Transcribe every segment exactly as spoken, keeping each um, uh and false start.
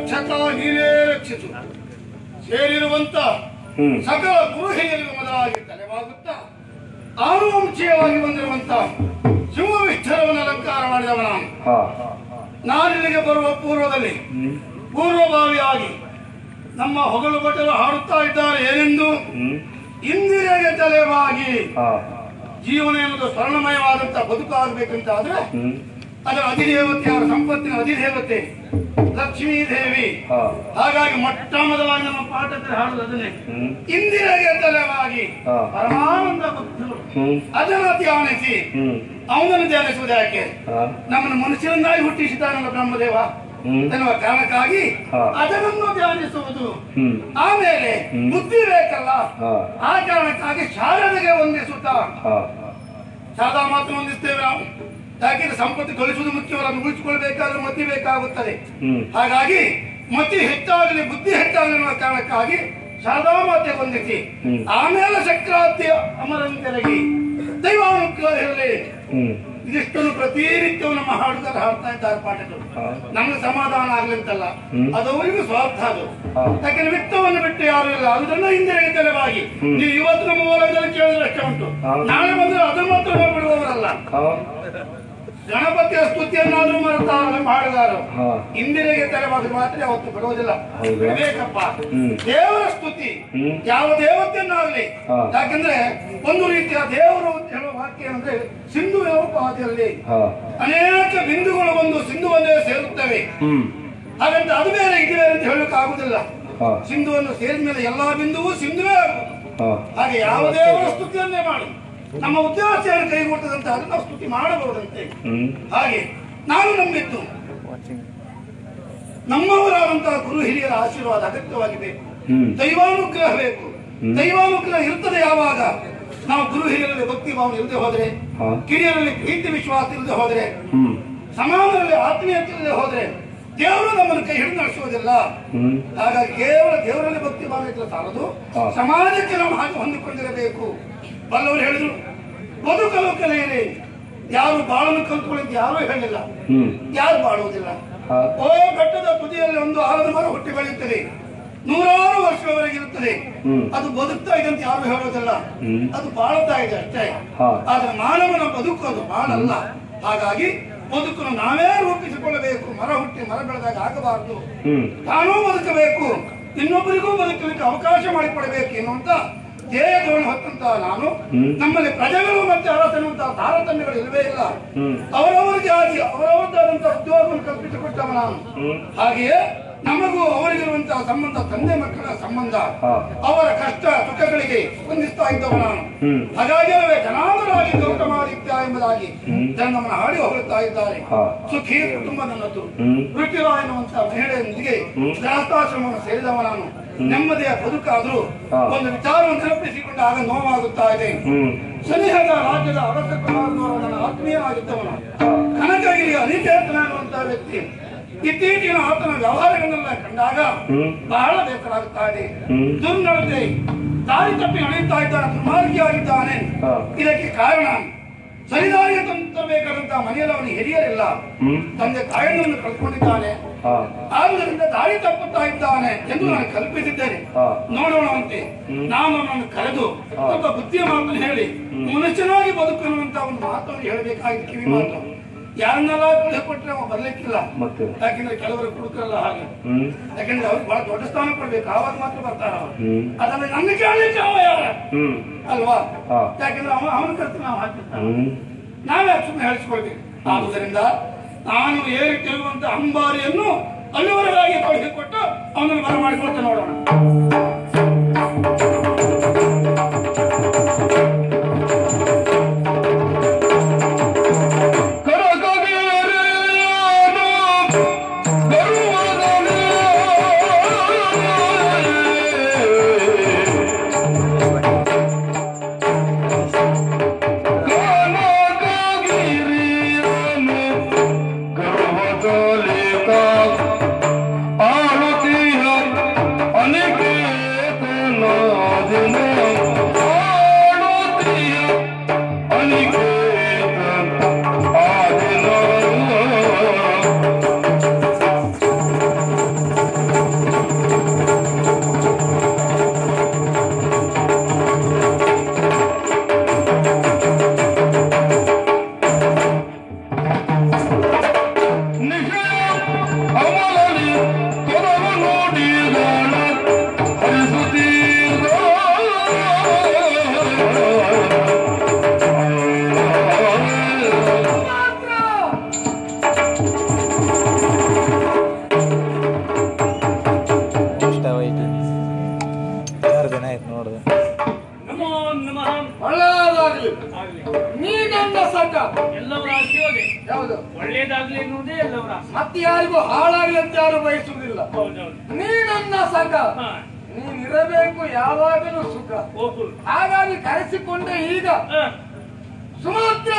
ರಕ್ಷಕ ನೀನೇ ರಕ್ಷಿಸು. ಸೇರಿರುವಂತ ಸಕಲ ಗುರುಹಿರಿಯರಿಗೂ ಮೊದಲಾಗಿ ತಲೆವಾಗುತ್ತಾ ಆನುವಂಶೀಯವಾಗಿ ಬಂದಿರುವಂತ ಸಿಂಹವಿಷ್ಠರವನ್ನು ಅಲಂಕಾರ ಮಾಡಿದವ ನಾನು. ನಾನಿಲ್ಲಿಗೆ ಬರುವ ಪೂರ್ವದಲ್ಲಿ ಪೂರ್ವಭಾವಿಯಾಗಿ ನಮ್ಮ ಹೊಗಲು ಭಟರು ಹಾಡುತ್ತಾ ಇದ್ದಾರೆ ಏನೆಂದು, ಇಂದಿರೆಗೆ ತಲೆವಾಗಿ ಜೀವನ ಎನ್ನುವುದು ಸ್ವರ್ಣಮಯವಾದಂತಹ ಬದುಕಾಗಬೇಕಂತ ಆದ್ರೆ ಅದರ ಅಧಿದೇವತೆ, ಅವರ ಸಂಪತ್ತಿನ ಅಧಿದೇವತೆ ಲಕ್ಷ್ಮೀ ದೇವಿ. ಹಾಗಾಗಿ ಮೊಟ್ಟ ಮೊದಲಾಗಿ ನಮ್ಮ ಪಾಠದಲ್ಲಿ ಹಾಡುದು ಅದನ್ನೇ, ಇಂದಿರೆಗೆ ತಲೆವಾಗಿ ಪರಮಾನಂದ ಭಕ್ತರು ಅದನ್ನು ಧ್ಯಾನಿಸಿ. ಅವನನ್ನು ಧ್ಯಾನಿಸುವುದು ಯಾಕೆ? ನಮ್ಮನ್ನು ಮನುಷ್ಯರನ್ನಾಗಿ ಹುಟ್ಟಿಸಿದ್ದಾನಲ್ಲ ಬ್ರಹ್ಮದೇವ ಎನ್ನುವ ಕಾರಣಕ್ಕಾಗಿ ಅದನ್ನು ಧ್ಯಾನಿಸುವುದು. ಆಮೇಲೆ ಬುದ್ಧಿ ಬೇಕಲ್ಲ, ಆ ಕಾರಣಕ್ಕಾಗಿ ಶಾರದೆಗೆ ವಂದಿಸುತ್ತಾ ಶಾರದಾ ಮಾತು ವಂದಿಸ್ತೇವೆ ನಾವು. ಯಾಕೆಂದ್ರೆ ಸಂಪತ್ತು ಗಳಿಸುವುದು ಮುಖ್ಯವಲ್ಲ, ಅದನ್ನು ಉಳಿಸಿಕೊಳ್ಬೇಕಾದ್ರೆ ಮತಿ ಬೇಕಾಗುತ್ತದೆ. ಹಾಗಾಗಿ ಮತಿ ಹೆಚ್ಚಾಗಲಿ ಬುದ್ಧಿ ಹೆಚ್ಚಾಗಲಿ ಎನ್ನುವ ಕಾರಣಕ್ಕಾಗಿ ಶಾರದಾ ಮಾತೆ ವಂದಿಸಿ ಆಮೇಲೆ ಚಕ್ರಾದ್ಯ ಅಮರಂತರಗಿ ದೈವಾನುಗ್ರಹ ಇರಲಿ. ಇದಿಷ್ಟನ್ನು ಪ್ರತಿನಿತ್ಯವೂ ನಮ್ಮ ಹಾಡುಗಾರ ಹಾಡ್ತಾ ಇದ್ದಾರೆ ಪಾಠಗಳು. ನಮ್ಗೆ ಸಮಾಧಾನ ಆಗ್ಲಿಂತಲ್ಲ, ಅದು ಅವರಿಗೂ ಸ್ವಾರ್ಥ. ಅದು ಯಾಕಂದ್ರೆ ವಿತ್ತವನ್ನು ಬಿಟ್ಟು ಯಾರು ಇಲ್ಲ. ಅದನ್ನ ಹಿಂದೆ ತಲೆವಾಗಿ ನೀವು ಇವತ್ತು ನಮ್ಮ ಮೂಲದಲ್ಲಿ ಕೇಳಿದ್ರೆ ಅಷ್ಟೇ ಉಂಟು, ನಾಳೆ ಬಂದ್ರೆ ಅದನ್ನು ಮಾತ್ರ ಬಿಡುವವರಲ್ಲ. ಗಣಪತಿಯ ಸ್ತುತಿಯನ್ನಾದ್ರೂ ಮರೆತಾರ ನಮ್ಮ ಹಾಡುಗಾರರು. ಇಂದಿರೆಗೆ ತಲೆವಾಗಿ ಮಾತ್ರ ಅವತ್ತು ಬಿಡುವುದಿಲ್ಲ. ಬೇಕಪ್ಪ ದೇವರ ಸ್ತುತಿ ಯಾವ ದೇವತೆಯನ್ನಾಗಲಿ. ಯಾಕಂದ್ರೆ ಒಂದು ರೀತಿಯ ದೇವರು ಹೇಳುವ ವಾಕ್ಯ ಅಂದ್ರೆ ಸಿಂಧು ಪಾದಿಯಲ್ಲಿ ಅನೇಕ ಬಿಂದುಗಳು ಒಂದು ಸಿಂಧುವನ್ನೇ ಸೇರುತ್ತವೆ. ಹಾಗಂತ ಅದು ಬೇರೆ ಇದು ಬೇರೆ ಅಂತ ಹೇಳಕ್ ಆಗುದಿಲ್ಲ. ಸಿಂಧುವನ್ನು ಸೇರಿದ ಮೇಲೆ ಎಲ್ಲಾ ಬಿಂದುವು ಸಿಂಧುವೇ ಆಗುವುದು. ಹಾಗೆ ಯಾವ ದೇವರ ಸ್ತುತಿಯನ್ನೇ ಮಾಡಿ ನಮ್ಮ ಉದ್ದೇಶವನ್ನು ಕೈಗೊಳ್ತದಂತ ಅದನ್ನು ನಾವು ಸ್ತುತಿ ಮಾಡಬಹುದಂತೆ. ಹಾಗೆ ನಾನು ನಂಬಿದ್ದು ನಮ್ಮವರಾದಂತಹ ಗುರು ಹಿರಿಯರ ಆಶೀರ್ವಾದ ಅಗತ್ಯವಾಗಿ ಬೇಕು. ದೈವಾನುಗ್ರಹ ಬೇಕು. ದೈವಾನುಗ್ರಹ ಇರುತ್ತದೆ ಯಾವಾಗ ನಾವು ಗುರು ಹಿರಿಯರಲ್ಲಿ ಭಕ್ತಿ ಭಾವನೆ ಇಲ್ಲದೆ ಹೋದ್ರೆ, ಕಿರಿಯರಲ್ಲಿ ಪ್ರೀತಿ ವಿಶ್ವಾಸ ಇಲ್ಲದೆ ಹೋದ್ರೆ, ಸಮಾಜದಲ್ಲಿ ಆತ್ಮೀಯತೆ ಇಲ್ಲದೆ ಹೋದ್ರೆ ದೇವರು ನಮ್ಮನ್ನು ಕೈ ಹಿಡಿದು ನಡೆಸುವುದಿಲ್ಲ. ಹಾಗಾಗಿ ಕೇವಲ ದೇವರಲ್ಲಿ ಭಕ್ತಿ ಭಾವನೆ ಇದ್ರೆ ಸಾಲದು, ಸಮಾಜಕ್ಕೆ ನಾವು ಹಾಗೆ ಹೊಂದಿಕೊಂಡಿರಬೇಕು. ಬಲ್ಲವರು ಹೇಳಿದ್ರು ಬದುಕಲು ಕಲೆಯಿರಿ, ಯಾರು ಬಾಳಲು ಕಲ್ತ್ಕೊಳ್ಳಿ ಯಾರು ಹೇಳಿಲ್ಲ. ಯಾರು ಬಾಳುವುದಿಲ್ಲ. ಓ ಬೆಟ್ಟದ ತುದಿಯಲ್ಲಿ ಒಂದು ಆಲದ ಮರ ಹುಟ್ಟಿ ಬೆಳೆಯುತ್ತದೆ, ನೂರಾರು ವರ್ಷದವರೆಗೆ ಇರುತ್ತದೆ. ಅದು ಬದುಕ್ತಾ ಇದೆ ಅಂತ ಯಾರು ಹೇಳೋದಿಲ್ಲ, ಅದು ಬಾಳುತ್ತಾ ಇದೆ ಅಷ್ಟೇ. ಆದ್ರೆ ಮಾನವನ ಬದುಕು ಅದು ಬಾಳಲ್ಲ. ಹಾಗಾಗಿ ಬದುಕನ್ನು ನಾವೇ ರೂಪಿಸಿಕೊಳ್ಳಬೇಕು. ಮರ ಹುಟ್ಟಿ ಮರ ಬೆಳೆದಾಗ ಆಗಬಾರದು, ತಾನೂ ಬದುಕಬೇಕು, ಇನ್ನೊಬ್ಬರಿಗೂ ಬದುಕಲಿಕ್ಕೆ ಅವಕಾಶ ಮಾಡಿಕೊಡಬೇಕು ಎನ್ನುವಂತ ಧ್ಯೇಯವನ್ನು ಹೊತ್ತಂತಹ ನಾನು, ನಮ್ಮಲ್ಲಿ ಪ್ರಜೆಗಳು ಮತ್ತೆ ಅರಸನ್ನುವಂತಹ ತಾರತಮ್ಯಗಳು ಇಲ್ಲವೇ ಇಲ್ಲ. ಅವರವರಿಗೆ ಆಗಿ ಅವರವರದಾದಂತಹ ಉದ್ಯೋಗವನ್ನು ಕಲ್ಪಿಸಿಕೊಟ್ಟವ ನಾನು. ಹಾಗೆಯೇ ನಮಗೂ ಅವರಿಗಿರುವಂತಹ ಸಂಬಂಧ ತಂದೆ ಮಕ್ಕಳ ಸಂಬಂಧ, ಅವರ ಕಷ್ಟ ಸುಖಗಳಿಗೆ ಸ್ಪಂದಿಸ್ತಾ ಇದ್ದವ ನಾನು. ಹಾಗಾಗಿ ಅವರೇ ಜನಾದರಾಗಿ ಗೌತಮಾದಿತ್ಯ ಎಂಬುದಾಗಿ ನಮ್ಮನ್ನು ಹಾಡಿ ಹೊಗಳುತ್ತಾ ಇದ್ದಾರೆ. ಸುಖಿ ಕುಟುಂಬ ನನ್ನದು, ರುಚಿರಾ ಎನ್ನುವಂತಹ ಮಹಿಳೆಯೊಂದಿಗೆ ಗೃಹಸ್ಥಾಶ್ರಮವನ್ನು ಸೇರಿದವ ನಾನು. ನೆಮ್ಮದಿಯ ಬದುಕಾದ್ರೂ ಒಂದು ವಿಚಾರವನ್ನು ನೆನಪಿಸಿಕೊಂಡಾಗ ನೋವಾಗುತ್ತಾ ಇದೆ. ಸನಿಹದ ರಾಜ್ಯದ ಅರಸ ಕುಮಾರನವರ ನನ್ನ ಆತ್ಮೀಯನಾಗಿದ್ದವನು, ಕನಕಗಿರಿಯ ಅನಿಕೇತನ ಎನ್ನುವಂತಹ ವ್ಯಕ್ತಿ. ಇತ್ತೀಚಿನ ಆತನ ವ್ಯವಹಾರಗಳನ್ನೆಲ್ಲ ಕಂಡಾಗ ಬಹಳ ಬೇಸರಾಗುತ್ತಾ ಇದೆ. ದುರ್ನಡತೆ, ದಾರಿ ತಪ್ಪಿ ನಡೆಯುತ್ತಾ ಇದ್ದಾನೆ, ದುರ್ಮಾರ್ಗಿಯಾಗಿದ್ದಾನೆ. ಇದಕ್ಕೆ ಕಾರಣ ಸರಿದಾರಿಗೆ ತರಬೇಕಾದಂತಹ ಮನೆಯಲ್ಲಿ ಅವನಿಗೆ ಹಿರಿಯರಿಲ್ಲ, ತಂದೆ ತಾಯಿಯನ್ನು ಕಳ್ಕೊಂಡಿದ್ದಾನೆ. ಆದುದರಿಂದ ದಾರಿ ತಪ್ಪುತ್ತಾ ಇದ್ದಾನೆ ಎಂದು ನಾನು ಕಲ್ಪಿಸಿದ್ದೇನೆ. ನೋಡೋಣವಂತೆ ನಾನು ಅವನನ್ನು ಕರೆದು ಸ್ವಲ್ಪ ಬುದ್ಧಿಯ ಮಾತನ್ನು ಹೇಳಿ ಮನುಷ್ಯನಾಗಿ ಬದುಕುವಂತ ಒಂದು ಮಾತನ್ನು ಹೇಳಬೇಕಾಗಿ ಕಿವಿ ಮಾತು. ಯಾರನ್ನೆಲ್ಲ ಕೊಟ್ಟರೆ ಅವ ಬರ್ಲಿಕ್ಕಿಲ್ಲ. ಯಾಕೆಂದ್ರೆ ಕೆಲವರು ಕುಡುಕರಲ್ಲ ಹಾಗೆ. ಯಾಕೆಂದ್ರೆ ಅವ್ರಿಗೆ ಬಹಳ ದೊಡ್ಡ ಸ್ಥಾನ ಕೊಡ್ಬೇಕು, ಆವಾಗ ಮಾತ್ರ ಬರ್ತಾರ ಅವರು. ಅದನ್ನ ನನ್ನ ಕೇಳಲಿಕ್ಕೆ ಅವ ಯಾರ ಅಲ್ವಾ? ಯಾಕೆಂದ್ರೆ ಅವ ಅವನ ಕರ್ತು ನಾವು ಹಾಕಿರ್ತಾನೆ, ನಾವೇ ಸುಮ್ಮನೆ ಹೇಳಿಸ್ಕೊಳ್ಬೇಕು. ಆದುದರಿಂದ ನಾನು ಏರಿಟ್ಟಿರುವಂತ ಅಂಬಾರಿಯನ್ನು ಅಲ್ಲಿವರೆಗಾಗಿ ಕಳುಹಿಕೊಟ್ಟು ಅವನನ್ನು ಬರಮಾಡಿಕೊಳ್ತಾ ನೋಡೋಣ. आलती है ಯಾವುದು ಒಳ್ಳೇದಾಗ್ಲಿ ಎನ್ನುವುದೇ ಎಲ್ಲವರ ಮತ್ತೆ ಯಾರಿಗೂ ಹಾಳಾಗ್ಲಿ ಅಂತ ಯಾರು ಬಯಸುವುದಿಲ್ಲ. ನೀ ನನ್ನ ಸಖ, ನೀನಿರಬೇಕು ಯಾವಾಗಲೂ ಸುಖ. ಹಾಗಾಗಿ ಕರೆಸಿಕೊಂಡೆ ಈಗ ಸುಮಾತ್ರ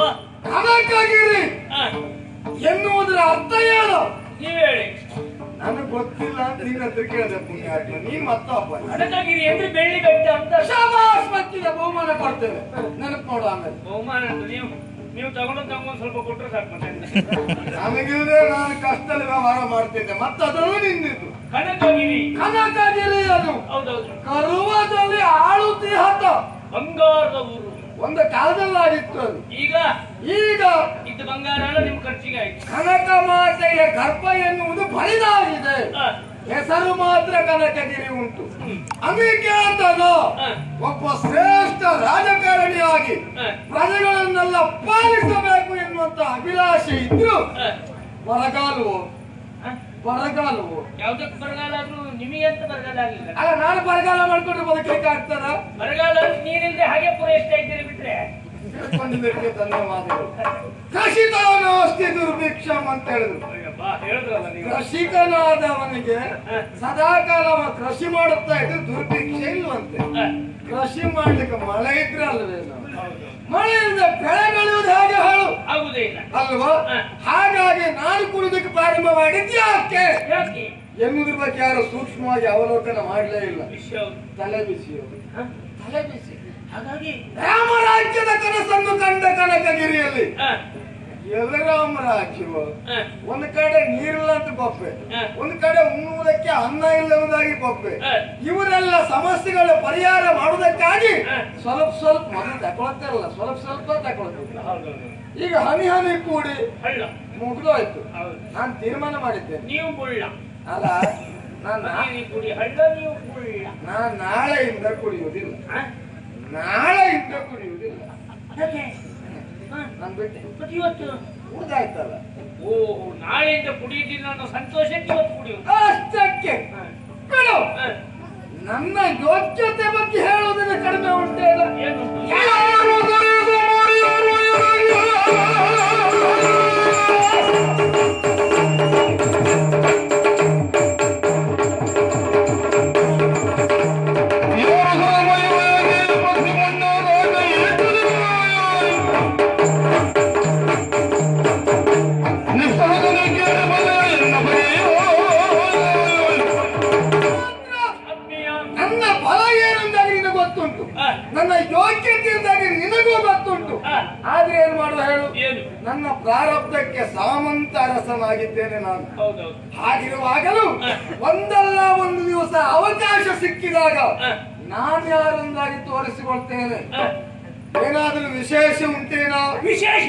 ಕನಕಗಿರಿ ಎನ್ನುವುದರ ಅರ್ಥ ಏನು ನೀವ್ ಹೇಳಿ. ನನಗೆ ಗೊತ್ತಿಲ್ಲ ಅಂತ ನಿನ್ನ ಹತ್ರ ಕೇಳಿದೆ ಪುಣ್ಯಾತ್ಮ. ನೀನ್ ಮತ್ತಪ್ಪ ಕನಕಗಿರಿ ಅಂದ್ರೆ ಬೆಳ್ಳಿ ಬೆಟ್ಟ ಅಂತ. ಶಾಬಾಸ್, ಮತ್ತಿಗೆ ಬಹುಮಾನ ಕೊಡ್ತೇವೆ, ನೆನಪು ನೋಡು. ಆಮೇಲೆ ಬಹುಮಾನ ನೀವು ನೀವು ತಗೊಂಡು ತಗೊಂಡು ಸ್ವಲ್ಪ ಕೊಟ್ಟರೆ ಸಾಕು. ಮತ್ತೆ ನಮಗಿದ್ರೆ ನಾನು ಕಷ್ಟದಲ್ಲಿ ವ್ಯವಹಾರ ಮಾಡ್ತಿದ್ದೆ, ಮತ್ತೆ ಅದನ್ನು ನಿಂದಿದ್ದು. ಕನಕಗಿರಿ ಕನಕಗಿರಿ ಅದು ಹೌದೌದು, ಕರುವದಲ್ಲಿ ಆಳುತಿಹತ ಬಂಗಾರದ ಊರು. ಒಂದು ಕಾಲದಲ್ಲಿ ಆಗಿತ್ತು ಅದು. ಈಗ ಈಗ ಇದ್ದ ಬಂಗಾರ ಎಲ್ಲ ನಿಮ್ ಖರ್ಚಿಗೆ ಆಯ್ತು. ಕನಕ ಮಾತೆಯ ಗರ್ಭ ಎನ್ನುವುದು ಬರಿದಾಗಿದೆ, ಹೆಸರು ಮಾತ್ರ ಕನಕಗಿರಿ ಉಂಟು. ಅಮಿಕೇತನ ಒಬ್ಬ ಶ್ರೇಷ್ಠ ರಾಜಕಾರಣಿಯಾಗಿ ಪ್ರಜೆಗಳನ್ನೆಲ್ಲ ಪಾಲಿಸಬೇಕು ಎನ್ನುವಂತ ಅಭಿಲಾಷೆ ಇದ್ರು ಬರಗಾಲವು ಬರಗಾಲವು ಯಾವ್ದಕ್ಕೆ ಬರಗಾಲ ಆದ್ರೂ ನಿಮಗೆ ಅಂತ ಬರಗಾಲ ಆಗಿಲ್ಲ. ಅಲ್ಲ, ನಾನು ಬರಗಾಲ ಮಾಡ್ಕೊಂಡ್ರೆ ಬದುಕಲಿಕ್ಕೆ ಆಗ್ತದ? ಬರಗಾಲ ನೀರಿಲ್ಲದೆ ಹಾಗೆ ಪೂರೈಸ್ತಾ ಇದ್ದೀರಿ ಬಿಟ್ರೆ ತಿಳ್ಕೊಂಡಿದ್ದಕ್ಕೆ ಧನ್ಯವಾದಗಳು. ಕೃಷಿಕನಾಸ್ತಿ ದುರ್ಭಿಕ್ಷಂ ಅಂತ ಹೇಳಿದ್ರು. ಕೃಷಿಕನಾದವನಿಗೆ ಸದಾಕಾಲ ಕೃಷಿ ಮಾಡುತ್ತಾ ಇದ್ರೆ ದುರ್ಭಿಕ್ಷೆ ಇಲ್ವಂತೆ. ಕೃಷಿ ಮಾಡ್ಲಿಕ್ಕೆ ಮಳೆ ಇದ್ರೆ ಅಲ್ವೇ, ಮಳೆಯಿಂದ ಬೆಳೆಗಳುವುದು ಹೇಗೆ ಹೇಳು ಆಗುದೇ ಇಲ್ಲ ಅಲ್ವಾ? ಹಾಗಾಗಿ ನಾನು ಕುಡಿದಕ್ಕೆ ಪ್ರಾರಂಭ ಮಾಡಿದ್ಯಾಕೆ ಎನ್ನುವುದ್ರ ಬಗ್ಗೆ ಯಾರು ಸೂಕ್ಷ್ಮವಾಗಿ ಅವಲೋಕನ ಮಾಡಲೇ ಇಲ್ಲ. ತಲೆ ಬಿಸಿ ತಲೆ ಬಿಸಿ. ಹಾಗಾಗಿ ರಾಮರಾಜ್ಯದ ಕನಸನ್ನು ಕಂಡ ಕನಕಗಿರಿಯಲ್ಲಿ ಎಲ್ಲ ರಾಮರಾಜ್ಯವು ಒಂದು ಕಡೆ ನೀರಿಲ್ಲ ಅಂತ ಬೊಪ್ಪೆ, ಒಂದು ಕಡೆ ಉಣ್ಣುವುದಕ್ಕೆ ಅನ್ನ ಇಲ್ಲವುದಾಗಿ ಬೊಪ್ಪೆ. ಇವರೆಲ್ಲ ಸಮಸ್ಯೆಗಳ ಪರಿಹಾರ ಮಾಡುವುದಕ್ಕಾಗಿ ಸ್ವಲ್ಪ ಸ್ವಲ್ಪ ಮೊದಲು ತಗೊಳ್ತಾರಲ್ಲ, ಸ್ವಲ್ಪ ಸ್ವಲ್ಪ ತಗೊಳ್ತಾರೆ. ಈಗ ಹನಿ ಹನಿ ಕೂಡಿ ಮುಗಿದೋಯ್ತು. ನಾನು ತೀರ್ಮಾನ ಮಾಡಿದ್ದೇನೆ. ನೀವು ಬುಳ್ಳ ಅಲ್ಲ, ನಾನು ನಾನು ನಾಳೆಯಿಂದ ಕುಡಿಯುವುದಿಲ್ಲ, ನಾಳೆಯಿಂದ ಕುಡಿಯುವುದಿಲ್ಲ. ನಾನು ಬಿಟ್ಟೆ ಇವತ್ತು ಕುಡ್ದಾಯ್ತಲ್ಲ. ಓ, ನಾಳೆಯಿಂದ ಕುಡಿಯುವುದಿಲ್ಲ ಅನ್ನೋ ಸಂತೋಷಕ್ಕೆ ಇವತ್ತು ಕುಡಿಯುವುದು ಅಷ್ಟಕ್ಕೆ ಬಿಡು. ನನ್ನ ಯೋಗ್ಯತೆ ಬಗ್ಗೆ ಹೇಳುವುದನ್ನ ಕಡಿಮೆ ಉಂಟೇನ? ಏನು ನನ್ನ ಯೋಗ್ಯತೆಯಿಂದಾಗಿ ನಿನಗೂ ಗೊತ್ತುಂಟು. ಆದ್ರೆ ಏನ್ ಮಾಡುವ ಹೇಳು, ನನ್ನ ಪ್ರಾರಬ್ಧಕ್ಕೆ ಸಾಮಂತ ಅರಸನಾಗಿದ್ದೇನೆ ನಾನು. ಹಾಗಿರುವಾಗಲೂ ಒಂದಲ್ಲ ಒಂದು ದಿವಸ ಅವಕಾಶ ಸಿಕ್ಕಿದಾಗ ನಾನು ಯಾರೊಂದಾಗಿ ತೋರಿಸಿಕೊಳ್ತೇನೆ. ಏನಾದ್ರೂ ವಿಶೇಷ ಉಂಟೇನಾ? ವಿಶೇಷ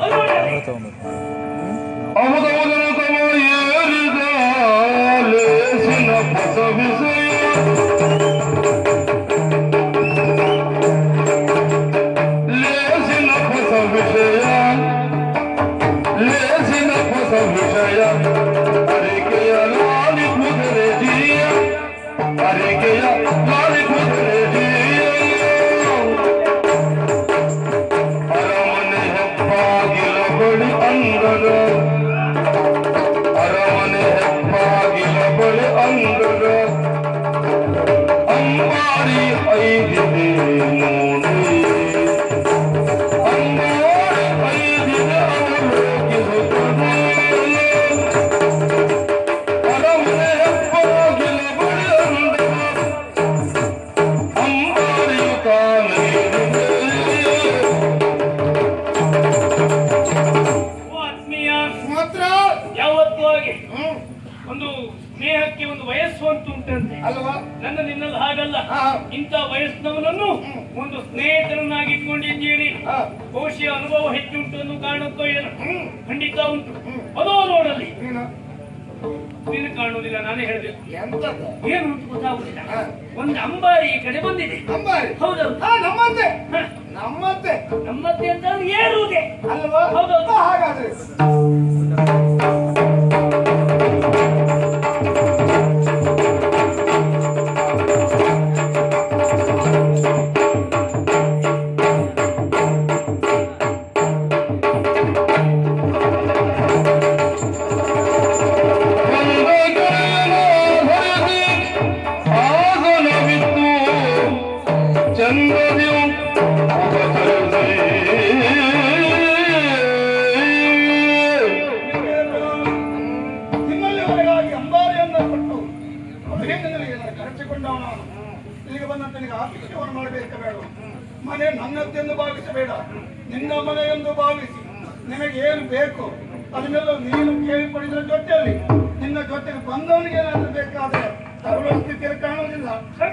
ಒಂದು ಸ್ನೇಹಕ್ಕೆ ಒಂದು ವಯಸ್ಸು ಅಂತ ಉಂಟಂತೆ ಅಲ್ವಾ? ನನ್ನ ನಿನ್ನಲ್ಲಿ ಹಾಗಲ್ಲ. ಇಂಥ ವಯಸ್ಸಿನವನನ್ನು ಒಂದು ಸ್ನೇಹಿತರನ್ನಾಗಿ ಇಟ್ಕೊಂಡಿದ್ದೀರಿ. ಬಹುಶಃ ಅನುಭವ ಹೆಚ್ಚುಂಟು ಅನ್ನೋ ಕಾರಣಕ್ಕೋ ಏನು ಖಂಡಿತ ಉಂಟು. ಅದೋ ನೋಡಲ್ಲಿ ನೀನು ಕಾಣುವುದಿಲ್ಲ, ನಾನೇ ಹೇಳಿದೆ. ಏನು ಅಂತ ಗೊತ್ತಾಗುದಿಲ್ಲ. ಒಂದು ಅಂಬಾರಿ ಈ ಕಡೆ ಬಂದಿದೆ. ಅಂಬಾರಿ? ಹೌದೌದು. ನಮ್ಮತ್ತೆ ನಮ್ಮತ್ತೆ ನಮ್ಮತ್ತೆ ಅಂತ ಏರುವುದೇ ಅಲ್ವಾ? ಹೌದೌದು. ಹಾಗಾದ್ರೆ ಮಹೇಂದ್ರನಿಗೆ ಕರೆಸಿಕೊಂಡವನು ನಾನು. ಈಗ ಬಂದಂತ ನಿನಗೆ ಆತಿಥ್ಯವನ್ನು ಮಾಡಬೇಕ ಬೇಡ. ಮನೆ ನನ್ನದ್ದೆಂದು ಭಾವಿಸಬೇಡ, ನಿನ್ನ ಮನೆ ಎಂದು ಭಾವಿಸಿ ನಿನಗೆ ಏನು ಬೇಕು ಅದನ್ನೆಲ್ಲ ನೀನು ಕೇಳಿ ಪಡೆದ ಜೊತೆಯಲ್ಲಿ ನಿನ್ನ ಜೊತೆಗೆ ಬಂದವನಿಗೆ ಏನಾದ್ರೂ ಬೇಕಾದ್ರೆ ತಗೊಳ್ಳೋ ಸ್ಥಿತಿಯಲ್ಲಿ ಕಾಣುವುದಿಲ್ಲ.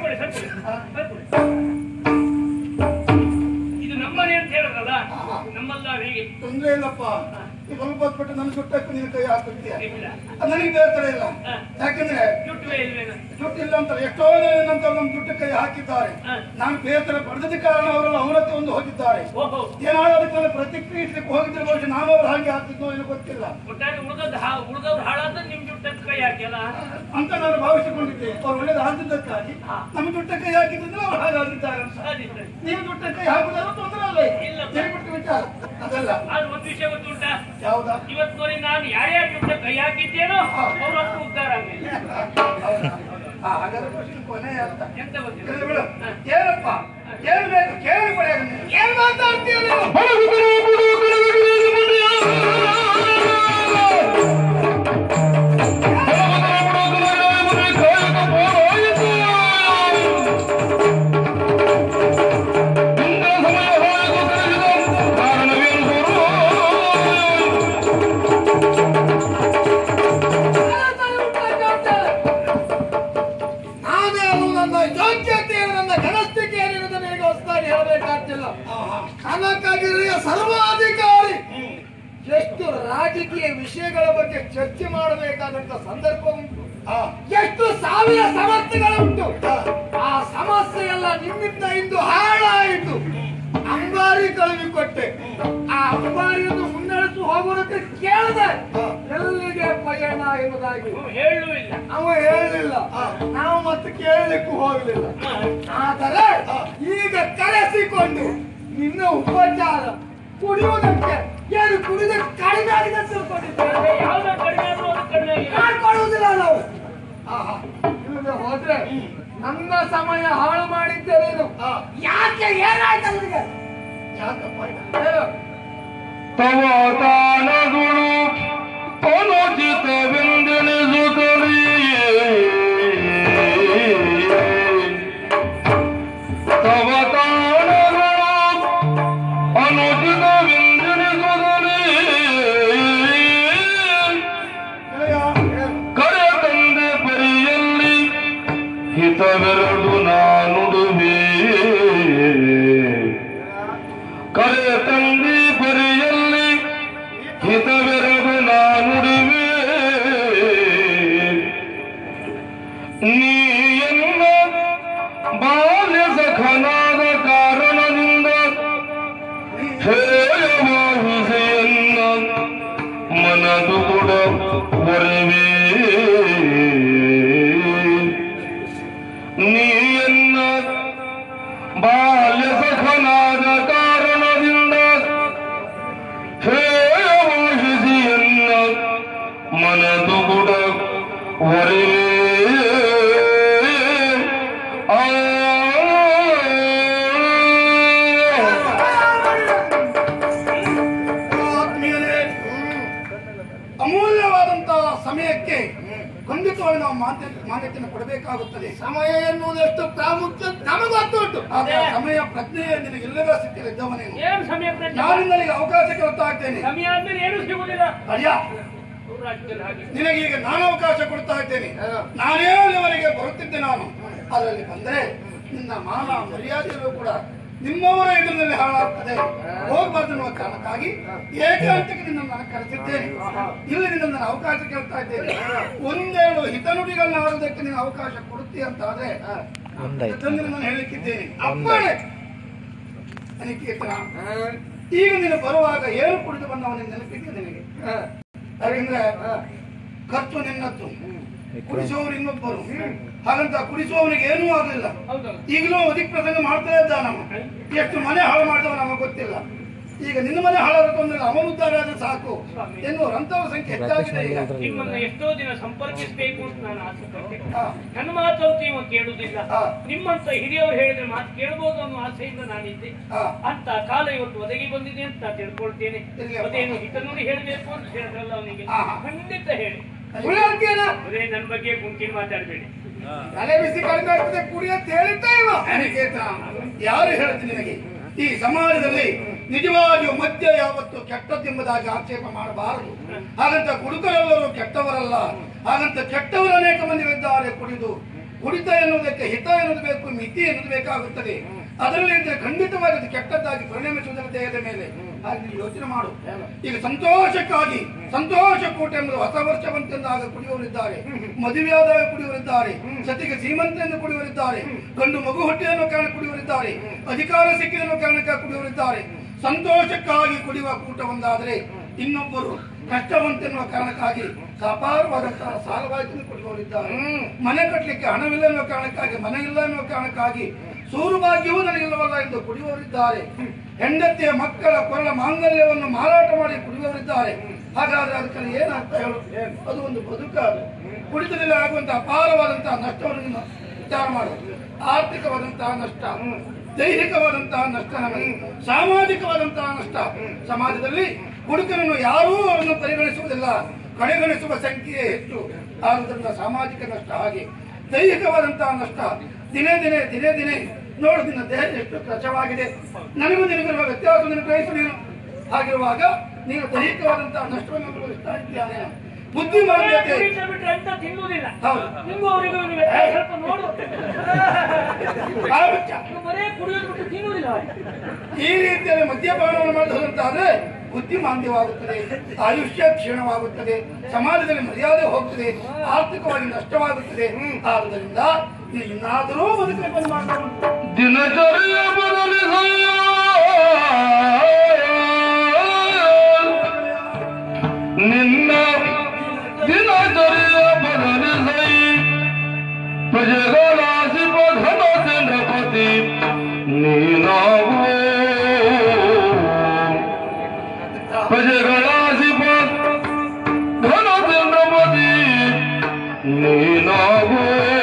ಇದು ನಮ್ಮನೆ ಅಂತ ಹೇಳೋದಲ್ಲ, ನಮ್ಮಲ್ಲ ಹೇಗೆ ತೊಂದ್ರೆ ಇಲ್ಲಪ್ಪ. ಈಗ ಸ್ವಲ್ಪ ಹೊತ್ಬಿಟ್ಟು ನನ್ನ ಸುಟ್ಟಕ್ಕೆ ನಿನ್ನ ಕೈ ಹಾಕುತ್ತೀಯ, ನನಗೆ ಬೇರೆ ಇಲ್ಲ. ಯಾಕಂದ್ರೆ ದುಡ್ಡು ಇಲ್ಲ ಅಂತ ಎಷ್ಟೋ ಜನ ನಂತರ ನಮ್ಮ ದುಡ್ಡು ಕೈ ಹಾಕಿದ್ದಾರೆ. ನಾನು ಬೇರೆ ಪಡೆದ ಕಾರಣ ಅವರೆಲ್ಲ ಅವರತ್ತೆ ಒಂದು ಹೋಗಿದ್ದಾರೆ. ಏನಾದ್ರು ಅದಕ್ಕೆ ನಾನು ಪ್ರತಿಕ್ರಿಯಿಸಲಿಕ್ಕೆ ಹೋಗಿದ್ರೆ ಬಹುಶಃ ನಾನು ಅವ್ರು ಹಾಗೆ ಹಾಕಿದ್ನೋ ಏನೋ ಗೊತ್ತಿಲ್ಲ ಉಳಿದವ್ರು ಹಾಳಾದ ನಿಮ್ ದುಡ್ಡಕ್ಕೆ ಕೈ ಹಾಕಿಲ್ಲ ಅಂತ ನಾನು ಭಾವಿಸಿಕೊಂಡಿದ್ದೆ. ಅವ್ರು ಒಳ್ಳೇದು ಆಗಿದ್ದಕ್ಕಾಗಿ ನಮ್ಮ ದುಡ್ಡ ಕೈ ಹಾಕಿದ್ರೆ ಅವ್ರು ಹಾಗಾಗಿದ್ದಾರೆ ಅಂತ. ನೀವು ದುಡ್ಡ ಕೈ ಹಾಕಿದ್ರೆ ತೊಂದರೆ ಅಲ್ಲ, ಬಿಟ್ಟು ವಿಚಾರ ಅದಲ್ಲ. ಅದು ಒಂದು ವಿಷಯ ಗೊತ್ತುಂಟಾ? ಯಾವ್ದಾ? ಇವತ್ತು ನಾನು ಯಾರ್ಯಾರ ದುಡ್ಡ ಕೈ ಹಾಕಿದ್ದೇನೋ ಅವ್ರ ಹತ್ರ ಉದ್ಧಾರ ಆಗಲಿಲ್ಲ. ಹಾಗಾದ್ರೆ ಕೊನೆ ಅಂತ ಎಂತ ಗೊತ್ತಿಲ್ಲ. ಏನಪ್ಪ ಏನು ಬೇಕು ಕೇಳಿ ಪಡೆಯೋದು. ಏನ್ ಮಾತಾಡ್ತೀಯ ಕನಕಗಿರಿಯ ಸರ್ವಾಧಿಕಾರಿ ಎಷ್ಟು ರಾಜಕೀಯ ವಿಷಯಗಳ ಬಗ್ಗೆ ಚರ್ಚೆ ಮಾಡಬೇಕಾದಂತ ಸಂದರ್ಭ ಉಂಟು. ಎಷ್ಟು ಸಾವಿರ ಸಮಸ್ಯೆಗಳುಂಟು. ಆ ಸಮಸ್ಯೆ ಎಲ್ಲ ನಿಮ್ಮಿಂದ ಇಂದು ಹಾಳಾಯಿತು. ಅಂಬಾರಿ ಕಳುಹಿಕೊಟ್ಟೆ. ಆ ಅಂಬಾರಿಯನ್ನು ಮುನ್ನಡೆಸಿ ಹೋಗೋದಕ್ಕೆ ಕೇಳದೆ ಎಲ್ಲಿಗೆ ಪಯಣ ಎನ್ನುವುದಾಗಿ ಹೇಳುವಿಲ್ಲ. ಅವ ಹೇಳಲಿಲ್ಲ, ನಾವು ಮತ್ತೆ ಕೇಳಲಿಕ್ಕೂ ಹೋಗಲಿಲ್ಲ. ಆದರೆ ಈಗ ಕರೆಸಿಕೊಂಡು ನಿನ್ನ ಉಪಚಾರ ಕುಡಿಯುವುದಕ್ಕೆ ಏನು ಕುಡಿದ ಕಡಿಮೆ ಆಗಿದೆ ತಿಳ್ಕೊಂಡಿದ್ದೇವೆ. ಯಾವ್ದು ಕಡಿಮೆ ಆದ್ರೂ ಅದು ಕಡಿಮೆ ಮಾಡ್ಕೊಳ್ಳುವುದಿಲ್ಲ ನಾವು. ಇಲ್ಲದೆ ಹೋದ್ರೆ ನನ್ನ ಸಮಯ ಹಾಳು ಮಾಡಿದ್ದೇನೇನು? ಯಾಕೆ ಏನಾಯ್ತು ನನಗೆ? ಯಾಕಪ್ಪ ತವತಾನಗಳು ಅನುಚಿತವೆಂದೆನಿಸುತ್ತಲಿಯೇ ತವತಾನಗಳು ಅನುಚಿತವೆಂದೆನಿಸುತ್ತಲಿಯೇ ಕರೆ ತಂದೆ ಪರಿಯಲ್ಲಿ ಹಿತವೆರಡು ನಾನುಡುವೆ ಕರೆ ತಂದೆ ಪರಿಯಲ್ಲಿ ಹಿತವೆರಡು ನಾನುಡುವೆ ನೀಯನ್ನ ಬಾಲ್ಯ ಸಖನಾದ ಕಾರಣದಿಂದ ಹೇಯವಾಹಿಸೆಯನ್ನ ಮನದು ಕೂಡ ಹೊರವೇ ನೀಯನ್ನ ಬಾಲ್ಯ ಸಖನಾದ ಕಾರಣದಿಂದ ಹೇಯವಾಹಿಸಿಯನ್ನ ಮನದು ಕೂಡ ಹೊರವೇ ಅಮೂಲ್ಯವಾದಂತಹ ಸಮಯಕ್ಕೆ ಖಂಡಿತವಾಗಿ ನಾವು ಮಾನ್ಯತೆಯನ್ನು ಕೊಡಬೇಕಾಗುತ್ತದೆ. ಸಮಯ ಎನ್ನುವುದು ಎಷ್ಟು ಪ್ರಾಮುಖ್ಯ ನಮಗೊತ್ತುಂಟು. ಆದ್ರೆ ಸಮಯ ಪ್ರಜ್ಞೆ ನಿನಗೆ ಇಲ್ಲದ ಸ್ಥಿತಿಯಲ್ಲಿ ಇದ್ದವನೇನು. ಏನು ಸಮಯ ಪ್ರಜ್ಞೆ? ನಾನಿಂದ ನಿನಗೆ ಅವಕಾಶ ಕೊಡ್ತಾ ಇದ್ದೇನೆ. ಸಮಯ ಆದ್ಮೇಲೆ ಏನು ಸಿಗುವುದಿಲ್ಲ. ಅಯ್ಯ ನಿನಗೆ ಈಗ ನಾನು ಅವಕಾಶ ಕೊಡ್ತಾ ಇದ್ದೇನೆ. ನಾನೇ ಅಲ್ಲಿವರೆಗೆ ಬರುತ್ತಿದ್ದೆ. ನಾನು ಅದರಲ್ಲಿ ಬಂದರೆ ನಿನ್ನ ಮಾನ ಮರ್ಯಾದೆಗಳು ಕೂಡ ನಿಮ್ಮವರ ಎದುರಿನಲ್ಲಿ ಹಾಳಾಗ್ತದೆ. ಹೋಗ್ಬಾರ್ದು ಅನ್ನುವ ಕಾರಣಕ್ಕಾಗಿ ಏಕಾಂತಕ್ಕೆ ನಿನ್ನನ್ನು ನಾನು ಕರೆಸಿದ್ದೇನೆ. ಇಲ್ಲಿ ನಿನ್ನ ಅವಕಾಶ ಕೇಳ್ತಾ ಇದ್ದೇನೆ. ಒಂದೆರಡು ಹಿತನುಡಿಗಳನ್ನ ಆಡೋದಕ್ಕೆ ನೀನು ಅವಕಾಶ ಕೊಡುತ್ತೀಯ ಅಂತ ಆದ್ರೆ ನಾನು ಹೇಳಲಿಕ್ಕಿದ್ದೇನೆ. ಅಪ್ಪಣೆ ಅನಿಕೇತನ, ಈಗ ನೀನು ಬರುವಾಗ ಏನು ಕುಡಿದು ಬಂದವನ ನೆನಪಿದ್ದೆ ನಿನಗೆ. ಯಾಕೆಂದ್ರೆ ಖರ್ಚು ನಿನ್ನತ್ತು, ಕುಡಿಸುವವರು ಇನ್ನೊಬ್ಬರು. ಹಾಗಂತ ಕುಡಿಸುವವನಿಗೆ ಏನೂ ಆಗಲಿಲ್ಲ. ಈಗಲೂ ಅಧಿಕ ಪ್ರಸಂಗ ಮಾಡ್ತಾ ಇದ್ದ. ನಮ್ಮ ಎಷ್ಟು ಮನೆ ಹಾಳು ಮಾಡಿದವ ನಮಗೆ ಗೊತ್ತಿಲ್ಲ. ಈಗ ನಿನ್ನ ಮನೆ ಹಾಳಾಗಬೇಕು ಅಂದ್ರೆ ಅವನು ಉದ್ಧಾರ ಆದ್ರೆ ಸಾಕು ಎನ್ನುವ ರಂತವರ ಸಂಖ್ಯೆ ಹೆಚ್ಚಾಗಿದೆ. ಈಗ ನಿಮ್ಮನ್ನ ಎಷ್ಟೋ ದಿನ ಸಂಪರ್ಕಿಸಬೇಕು ಅಂತ ನಾನು ಆಸೆ ಪಟ್ಟೆ. ನನ್ನ ಮಾತಂತೂ ಇವ ಕೇಳುವುದಿಲ್ಲ. ನಿಮ್ಮಂತ ಹಿರಿಯವರು ಹೇಳಿದ್ರೆ ಮಾತು ಕೇಳಬಹುದು ಅನ್ನೋ ಆಸೆಯಿಂದ ನಾನಿದ್ದೆ. ಅಂತ ಕಾಲ ಇವತ್ತು ಒದಗಿ ಬಂದಿದೆ ಅಂತ ತಿಳ್ಕೊಳ್ತೇನೆ. ಅದೇನು ಹಿತ ನೋಡಿ ಹೇಳಬೇಕು ಅಂತ ಹೇಳಿದ್ರಲ್ಲ ಅವನಿಗೆ ಖಂಡಿತ ಹೇಳಿ. ಅದೇ ನನ್ನ ಬಗ್ಗೆ ಗುಂಪಿನ ಮಾತಾಡಬೇಡಿ. ತಲೆ ಬಿಸಿ ಕಳೆದಾಗ್ತದೆ ಕುಡಿ ಅಂತ ಹೇಳಿದ್ದ ಇವ. ಅನಿಕೇತ, ಯಾರು ಹೇಳ್ತೀನಿ ನಿನಗೆ? ಈ ಸಮಾಜದಲ್ಲಿ ನಿಜವಾಗಿಯೂ ಮದ್ಯ ಯಾವತ್ತು ಕೆಟ್ಟದ್ದೆಂಬುದಾಗಿ ಆಕ್ಷೇಪ ಮಾಡಬಾರದು. ಹಾಗಂತ ಕುಡುಕರೆಲ್ಲರೂ ಕೆಟ್ಟವರಲ್ಲ. ಹಾಗಂತ ಕೆಟ್ಟವರು ಅನೇಕ ಮಂದಿಗಳಿದ್ದಾರೆ. ಕುಡಿದು ಕುಡಿತ ಎನ್ನುವುದಕ್ಕೆ ಹಿತ ಎನ್ನುವುದು ಬೇಕು, ಮಿತಿ ಎನ್ನುವುದು ಬೇಕಾಗುತ್ತದೆ. ಅದರಲ್ಲಿ ಇದ್ರೆ ಖಂಡಿತವಾಗಿ ಅದು ಕೆಟ್ಟದ್ದಾಗಿ ಪರಿಣಮಿಸುವುದರ ದೇಹದ ಮೇಲೆ. ಹಾಗೆ ನೀವು ಯೋಚನೆ ಮಾಡು. ಈಗ ಸಂತೋಷಕ್ಕಾಗಿ ಸಂತೋಷ ಕೂಟ ಎಂಬುದು ಹೊಸ ವರ್ಷ ಬಂತೆಂದಾಗ ಕುಡಿಯುವವರಿದ್ದಾರೆ, ಮದುವೆಯಾದಾಗ ಕುಡಿಯುವರಿದ್ದಾರೆ, ಸತಿಗೆ ಸೀಮಂತ ಎಂದು ಕುಡಿಯುವರಿದ್ದಾರೆ, ಗಂಡು ಮಗು ಹುಟ್ಟಿಯನ್ನು ಕಾರಣ ಕುಡಿಯುವರಿದ್ದಾರೆ, ಅಧಿಕಾರ ಸಿಕ್ಕಿದ ಕಾರಣಕ್ಕೆ ಕುಡಿಯುವರಿದ್ದಾರೆ. ಸಂತೋಷಕ್ಕಾಗಿ ಕುಡಿಯುವ ಕೂಟ ಒಂದಾದರೆ ಇನ್ನೊಬ್ಬರು ಕಷ್ಟವಂತೆನ್ನುವ ಕಾರಣಕ್ಕಾಗಿ ಅಪಾರವಾದಂತಹ ಸಾಲವಾಯ್ತು ಕುಡಿಯುವವರಿದ್ದಾರೆ. ಮನೆ ಕಟ್ಟಲಿಕ್ಕೆ ಹಣವಿಲ್ಲ ಎನ್ನುವ ಕಾರಣಕ್ಕಾಗಿ, ಮನೆ ಇಲ್ಲ ಎನ್ನುವ ಕಾರಣಕ್ಕಾಗಿ ಸೂರುಭಾಗ್ಯವೂ ನನಗಿಲ್ಲವಲ್ಲ ಎಂದು ಕುಡಿಯುವವರಿದ್ದಾರೆ. ಹೆಂಡತಿಯ ಮಕ್ಕಳ ಕೊರಳ ಮಾಂಗಲ್ಯವನ್ನು ಮಾರಾಟ ಮಾಡಿ ಕುಡಿಯುವವರಿದ್ದಾರೆ. ಹಾಗಾದ್ರೆ ಅದಕ್ಕೆ ಏನರ್ಥ ಹೇಳು? ಅದು ಒಂದು ಬದುಕ. ಕುಡಿತದಲ್ಲಿ ಆಗುವಂತಹ ಅಪಾರವಾದಂತಹ ನಷ್ಟವನ್ನು ವಿಚಾರ ಮಾಡು. ಆರ್ಥಿಕವಾದಂತಹ ನಷ್ಟ, ದೈಹಿಕವಾದಂತಹ ನಷ್ಟ, ನಮಗೆ ಸಾಮಾಜಿಕವಾದಂತಹ ನಷ್ಟ. ಸಮಾಜದಲ್ಲಿ ಕುಡುಕನನ್ನು ಯಾರೂ ಅವರನ್ನು ಪರಿಗಣಿಸುವುದಿಲ್ಲ, ಕಡೆಗಣಿಸುವ ಸಂಖ್ಯೆ ಹೆಚ್ಚು. ಆದುದರಿಂದ ಸಾಮಾಜಿಕ ನಷ್ಟ, ಹಾಗೆ ದೈಹಿಕವಾದಂತಹ ನಷ್ಟ. ದಿನೇ ದಿನೇ ದಿನೇ ದಿನೇ ನೋಡು, ನಿನ್ನ ದೇಹ ಎಷ್ಟು ಕಷ್ಟವಾಗಿದೆ. ನನಗೂ ನಿನಗಿರುವ ವ್ಯತ್ಯಾಸವನ್ನು ಗ್ರಹಿಸು ನೀನು. ಹಾಗಿರುವಾಗ ನೀನು ದೈಹಿಕವಾದಂತಹ ನಷ್ಟವನ್ನು ಅನುಭವಿಸ್ತಾ ಇದ್ದಾನೆ. ಬುದ್ಧಿಮಾಂದ್ಯತೆ ತಿನ್ನುವುದಿಲ್ಲ. ಹೌದು. ನಿಮಗೂ ಅವರಿಗೂ ಸ್ವಲ್ಪ ನೋಡು. ಬರೇ ಕುಡಿಯೋದು ಬಿಟ್ಟು ತಿನ್ನುವುದಿಲ್ಲ. ಈ ರೀತಿಯಲ್ಲಿ ಮದ್ಯಪಾನವನ್ನು ಮಾಡುವುದಂತಾದ್ರೆ ಬುದ್ಧಿಮಾಂದ್ಯವಾಗುತ್ತದೆ, ಆಯುಷ್ಯ ಕ್ಷೀಣವಾಗುತ್ತದೆ, ಸಮಾಜದಲ್ಲಿ ಮರ್ಯಾದೆ ಹೋಗ್ತದೆ, ಆರ್ಥಿಕವಾಗಿ ನಷ್ಟವಾಗುತ್ತದೆ. ಆದುದರಿಂದ ಇನ್ನಾದರೂ ಬದುಕಲು ಬಂದ್ ಮಾಡಬಹುದು. ದಿನಚರ್ಯ ಬದಲಿಸ ನಿನ್ನ ದಿನಚರ್ಯ ಬದಲಿಸೈ ಪ್ರಜೆಗಳಾಸಿ ಧನಪತಿ ನೀನಾಗು ಪ್ರಜೆಗಳಾಸಿ ಧನಪತಿ ನೀನಾಗು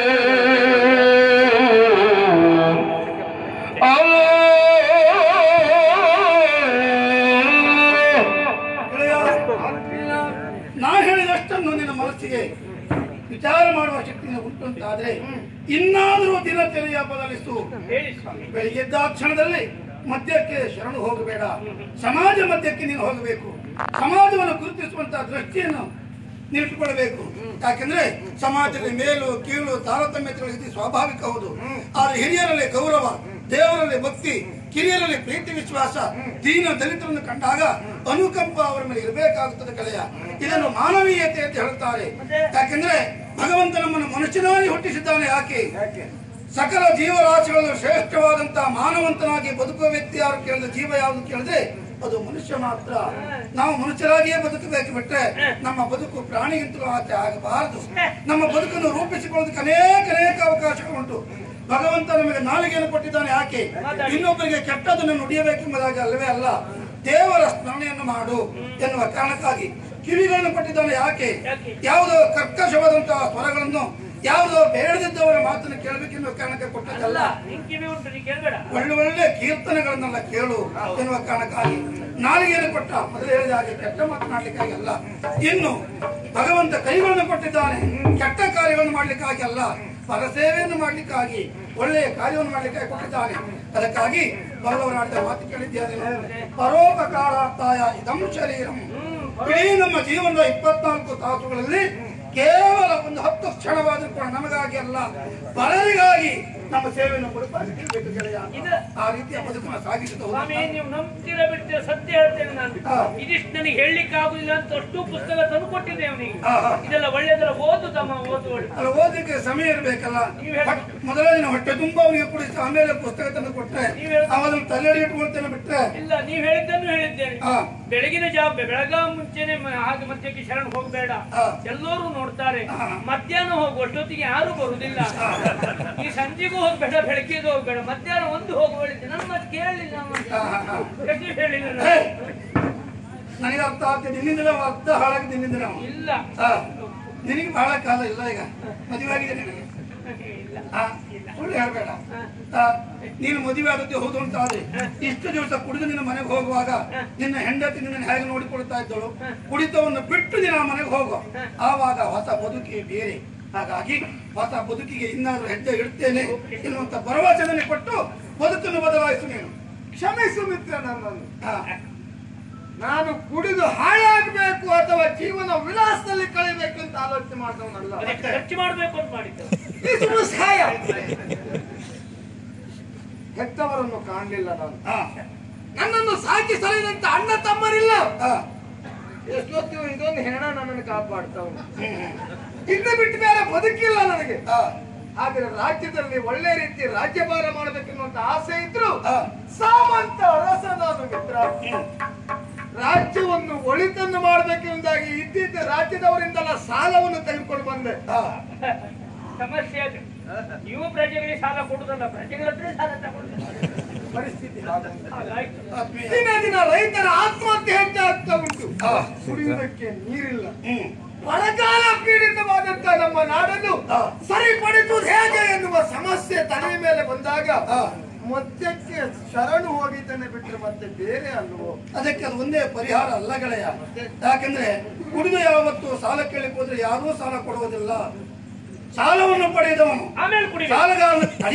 ನಾ ಹೇಳಿದಷ್ಟನ್ನು ನಿನ್ನ ಮನಸ್ಸಿಗೆ ವಿಚಾರ ಮಾಡುವ ಶಕ್ತಿಯನ್ನು ಉಂಟುಂಟಾದ್ರೆ ಇನ್ನಾದರೂ ದಿನಚರ್ಯ ಬದಲಿಸು. ಬೆಳಿಗ್ಗೆ ಎದ್ದ ಕ್ಷಣದಲ್ಲಿ ಮದ್ಯಕ್ಕೆ ಶರಣು ಹೋಗಬೇಡ. ಸಮಾಜ ಮಧ್ಯಕ್ಕೆ ನೀನು ಹೋಗಬೇಕು. ಸಮಾಜವನ್ನು ಗುರುತಿಸುವಂತಹ ದೃಷ್ಟಿಯನ್ನು ನಿಲ್ಲಿಸಿಕೊಳ್ಳಬೇಕು. ಯಾಕೆಂದ್ರೆ ಸಮಾಜದಲ್ಲಿ ಮೇಲು ಕೀಳು ತಾರತಮ್ಯಗಳು ಇದು ಸ್ವಾಭಾವಿಕ, ಹೌದು. ಆದರೆ ಹಿರಿಯರಲ್ಲಿ ಗೌರವ, ದೇವರಲ್ಲಿ ಭಕ್ತಿ, ಕಿರಿಯರಲ್ಲಿ ಪ್ರೀತಿ ವಿಶ್ವಾಸ, ದೀನ ದಲಿತರನ್ನು ಕಂಡಾಗ ಅನುಕಂಪ ಅವರ ಮೇಲೆ ಇರಬೇಕಾಗುತ್ತದೆ ಕಲೆಯ. ಇದನ್ನು ಮಾನವೀಯತೆ ಅಂತ ಹೇಳುತ್ತಾರೆ. ಯಾಕೆಂದ್ರೆ ಭಗವಂತ ನಮ್ಮನ್ನು ಮನುಷ್ಯನಾಗಿ ಹುಟ್ಟಿಸಿದ್ದಾನೆ. ಯಾಕೆ? ಸಕಲ ಜೀವರಾಶಿಗಳಲ್ಲಿ ಶ್ರೇಷ್ಠವಾದಂತಹ ಮಾನವಂತನಾಗಿ ಬದುಕುವ ವ್ಯಕ್ತಿ ಯಾರು ಕೇಳಿದ್ರೆ, ಜೀವ ಯಾವುದು ಕೇಳಿದ್ರೆ ಅದು ಮನುಷ್ಯ ಮಾತ್ರ. ನಾವು ಮನುಷ್ಯರಾಗಿಯೇ ಬದುಕಬೇಕು ಬಿಟ್ರೆ ನಮ್ಮ ಬದುಕು ಪ್ರಾಣಿಗಿಂತಲೂ ಆಚೆ ಆಗಬಾರದು. ನಮ್ಮ ಬದುಕನ್ನು ರೂಪಿಸಿಕೊಳ್ಳೋದಕ್ಕೆ ಅನೇಕ ಅನೇಕ ಅವಕಾಶಗಳುಂಟು. ಭಗವಂತ ನಮಗೆ ನಾಲಿಗೆಯನ್ನು ಕೊಟ್ಟಿದ್ದಾನೆ. ಯಾಕೆ? ಇನ್ನೊಬ್ಬರಿಗೆ ಕೆಟ್ಟದನ್ನು ನುಡಿಯಬೇಕೆಂಬುದಾಗಿ ಅಲ್ಲವೇ ಅಲ್ಲ, ದೇವರ ಸ್ಮರಣೆಯನ್ನು ಮಾಡು ಎನ್ನುವ ಕಾರಣಕ್ಕಾಗಿ. ಕಿವಿಗಳನ್ನು ಕೊಟ್ಟಿದ್ದಾನೆ. ಯಾಕೆ? ಯಾವುದೋ ಕರ್ಕಶವಾದಂತಹ ಸ್ವರಗಳನ್ನು, ಯಾವುದೋ ಬೇಡದಿದ್ದವರ ಮಾತನ್ನು ಕೇಳಬೇಕೆನ್ನುವ ಕಾರಣಕ್ಕೆ ಕೊಟ್ಟದ್ದಲ್ಲ, ಒಳ್ಳೆ ಒಳ್ಳೆ ಕೀರ್ತನೆಗಳನ್ನೆಲ್ಲ ಕೇಳು ಎನ್ನುವ ಕಾರಣಕ್ಕಾಗಿ ನಾಲಿಗೆಯನ್ನು ಕೊಟ್ಟ. ಮೊದಲು ಹೇಳಿದ ಹಾಗೆ ಕೆಟ್ಟ ಮಾತನಾಡಲಿಕ್ಕಾಗಿ ಅಲ್ಲ. ಇನ್ನು ಭಗವಂತ ಕೈಗಳನ್ನು ಕೊಟ್ಟಿದ್ದಾನೆ ಕೆಟ್ಟ ಕಾರ್ಯಗಳನ್ನು ಮಾಡ್ಲಿಕ್ಕಾಗಿ ಅಲ್ಲ, ಪರಸೇವೆಯನ್ನು ಮಾಡ್ಲಿಕ್ಕಾಗಿ, ಒಳ್ಳೆಯ ಕಾರ್ಯವನ್ನು ಮಾಡ್ಲಿಕ್ಕಾಗಿ ಕೊಟ್ಟಿದ್ದಾನೆ. ಅದಕ್ಕಾಗಿ ಬಲ್ಲವರಾಡಿದ ಮಾತು ಕೇಳಿದ್ದೇನೆ, ಪರೋಪಕಾರಾರ್ಥಾಯ ಇದಂ ಶರೀರಂ. ಇಡೀ ನಮ್ಮ ಜೀವನದ ಇಪ್ಪತ್ನಾಲ್ಕು ತಾಸುಗಳಲ್ಲಿ ಕೇವಲ ಒಂದು ಹತ್ತು ಕ್ಷಣವಾದರೂ ಕೂಡ ನಮಗಾಗಿ ಅಲ್ಲ, ಪರರಿಗಾಗಿ ನಮ್ಮ ಸೇವೆಯನ್ನು ಕೊಡಬೇಕು ಗೆಳೆಯ. ಆ ರೀತಿಯ ಬದುಕನ್ನು ಸಾಗಿಸುತ್ತ ಸ್ವಾಮಿ, ನೀವು ನಂಬ್ತೀರಾ ಬಿಡ್ತೀರಾ? ಸತ್ಯ ಹೇಳ್ತೇನೆ ನಾನು. ಇದಿಷ್ಟು ನನಗೆ ಹೇಳಲಿಕ್ಕೆ ಆಗುದಿಲ್ಲ ಅಂತ ಅಷ್ಟು ಪುಸ್ತಕ ತಂದು ಕೊಟ್ಟಿದ್ದೆ ಅವನಿಗೆ. ಇದೆಲ್ಲ ಒಳ್ಳೆದಲ್ಲ, ಓದು ತಮ್ಮ, ಓದು. ಅಲ್ಲ, ಓದಲಿಕ್ಕೆ ಸಮಯ ಇರಬೇಕಲ್ಲ. ಮೊದಲ ದಿನ ಹೊಟ್ಟೆ ತುಂಬ ಅವನಿಗೆ ಕೊಡಿಸಿ ಆಮೇಲೆ ಪುಸ್ತಕ ತಂದು ಕೊಟ್ಟರೆ ಅವನನ್ನು ತಲೆಯಡಿ ಇಟ್ಕೊಳ್ತೇನೆ ಬಿಟ್ರೆ ಇಲ್ಲ. ನೀವು ಹೇಳಿದ್ದನ್ನು ಹೇಳಿದ್ದೇನೆ. ಬೆಳಗಿನ ಜಾವ ಬೆಳಗ ಮುಂಚೆನೆ ಹಾಗೆ ಮಧ್ಯಕ್ಕೆ ಶರಣ ಹೋಗಬೇಡ. ಎಲ್ಲರೂ ನೋಡ್ತಾರೆ. ಮಧ್ಯಾಹ್ನ ಹೋಗುವ ಅಷ್ಟೊತ್ತಿಗೆ ಯಾರು ಬರುವುದಿಲ್ಲ. ಈ ಸಂಜೆಗೂ ಹೋಗ್ಬೇಡ, ಬೆಳಗ್ಗೆಗೂ ಹೋಗ್ಬೇಡ, ಮಧ್ಯಾಹ್ನ ಒಂದು ಹೋಗುವಳಿದ್ದೆ. ನನ್ನ ಮತ್ತೆ ಕೇಳಲಿಲ್ಲ, ಹೇಳಿಲ್ಲ. ನನಗೆ ಅರ್ಥ ಆಗ್ತದೆ. ನಿನ್ನಿಂದ ನಾವು ಅರ್ಧ ಹಾಳಾಗಿ ನಿನ್ನಿಂದ ನಾವು ಇಲ್ಲ. ನಿನಗೆ ಬಹಳ ಕಾಲ ಇಲ್ಲ. ಈಗ ಮದುವೆ ಆಗಿದೆ ನಿನಗೆ. ಸುಳ್ಳು ಹೇಳ್ಬೇಡ. ನೀನು ಮದುವೆ ಆದದ್ದು ಹೌದು ಅಂತ ಆದ್ರೆ ಇಷ್ಟು ದಿವಸ ಕುಡಿದು ನಿನ್ನ ಮನೆಗೆ ಹೋಗುವಾಗ ನಿನ್ನ ಹೆಂಡತಿ ನಿನ್ನ ಹೇಗೆ ನೋಡಿಕೊಳ್ತಾ ಇದ್ದಳು. ಕುಡಿತವನ್ನು ಬಿಟ್ಟು ನಿನ್ನ ಮನೆಗೆ ಹೋಗು. ಆವಾಗ ಹೊಸ ಬದುಕಿ ಬೇರೆ. ಹಾಗಾಗಿ ಹೊಸ ಬದುಕಿಗೆ ಇನ್ನಾದ್ರೂ ಹೆಜ್ಜೆ ಇಡ್ತೇನೆ ಎನ್ನುವಂತ ಭರವಸೆಯನ್ನು ಕೊಟ್ಟು ಬದುಕನ್ನು ಬದಲಾಯಿಸು ನೀನು. ಕ್ಷಮಿಸು ಮಿತ್ರ ನನ್ನನ್ನು. ನಾನು ಕುಡಿದು ಹಾಳಾಗಬೇಕು ಅಥವಾ ಜೀವನ ವಿಲಾಸದಲ್ಲಿ ಕಳಿಬೇಕು ಅಂತ ಆಲೋಚನೆ ಮಾಡಿದವನಲ್ಲ. ಖರ್ಚು ಮಾಡಬೇಕು ಅಂತ ಮಾಡಿದ್ದೆ. ಇದು ಸಹಾಯ. ಹೆತ್ತವರನ್ನು ಕಾಣಲಿಲ್ಲ ನಾನು. ನನ್ನನ್ನು ಸಾಕಿ ಸಲಿದಂತ ಅಣ್ಣ ತಮ್ಮರಿಲ್ಲ. ಎಷ್ಟೊತ್ತು ಇದೊಂದು ಹೆಣ ನನ್ನನ್ನು ಕಾಪಾಡ್ತಾವ. ಇನ್ನು ಬಿಟ್ಟು ಬೇರೆ ಬದುಕಿಲ್ಲ ನನಗೆ. ಆದ್ರೆ ರಾಜ್ಯದಲ್ಲಿ ಒಳ್ಳೆ ರೀತಿ ರಾಜ್ಯಭಾರ ಮಾಡಬೇಕೆನ್ನುವಂತ ಆಸೆ ಇದ್ರು ಸಾಮಂತ ಅರಸ ನಾನು ಮಿತ್ರ. ರಾಜ್ಯವನ್ನು ಒಳಿತನ್ನು ಮಾಡಬೇಕೆಂದಾಗಿ ಇದ್ದಿದ್ದ ರಾಜ್ಯದವರಿಂದಲ್ಲ ಸಾಲವನ್ನು ತೆಗೆದುಕೊಂಡು ಬಂದೆ. ಸಮಸ್ಯೆ ಅದು. ನೀವು ಪ್ರಜೆಗಳಿಗೆ ಸಾಲ ಕೊಡುದಲ್ಲ, ಪ್ರಜೆಗಳ ಹತ್ರ ಸಾಲ ತಗೊಳ್ಳುದು ಪರಿಸ್ಥಿತಿ. ದಿನ ದಿನ ರೈತರ ಆತ್ಮಹತ್ಯೆ ಹೆಚ್ಚಾಗ್ತಾ ಉಂಟು. ಕುಡಿಯುವುದಕ್ಕೆ ನೀರಿಲ್ಲ. ಬರಗಾಲ ಪೀಡಿತವಾದಂತ ನಮ್ಮ ನಾಡನ್ನು ಸರಿಪಡಿಸುವುದು ಹೇಗೆ ಎನ್ನುವ ಸಮಸ್ಯೆ ತಲೆಯ ಮೇಲೆ ಬಂದಾಗ ಮದ್ಯಕ್ಕೆ ಶರಣು ಹೋಗಿದ್ದನ್ನೇ ಬಿಟ್ಟರೆ ಮತ್ತೆ ಬೇರೆ ಅಲ್ವೋ? ಅದಕ್ಕೆ ಅದು ಒಂದೇ ಪರಿಹಾರ ಅಲ್ಲ ಗೆಳೆಯ. ಯಾಕೆಂದ್ರೆ ಕುಡಿದು ಯಾವತ್ತು ಸಾಲ ಕೇಳಿಕ್ ಹೋದ್ರೆ ಯಾರೂ ಸಾಲ ಕೊಡುವುದಿಲ್ಲ. ಸಾಲವನ್ನು ಪಡೆದವನು ಸಾಲಗಾರನ ತಡೆಯ